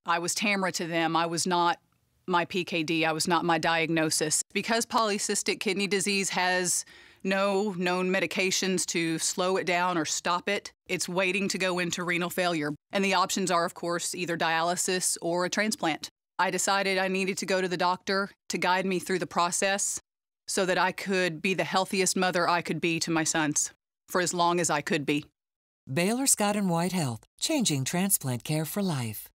I was Tamra to them. I was not my PKD. I was not my diagnosis. Because polycystic kidney disease has no known medications to slow it down or stop it, it's waiting to go into renal failure. And the options are, of course, either dialysis or a transplant. I decided I needed to go to the doctor to guide me through the process so that I could be the healthiest mother I could be to my sons for as long as I could be. Baylor Scott and White Health, changing transplant care for life.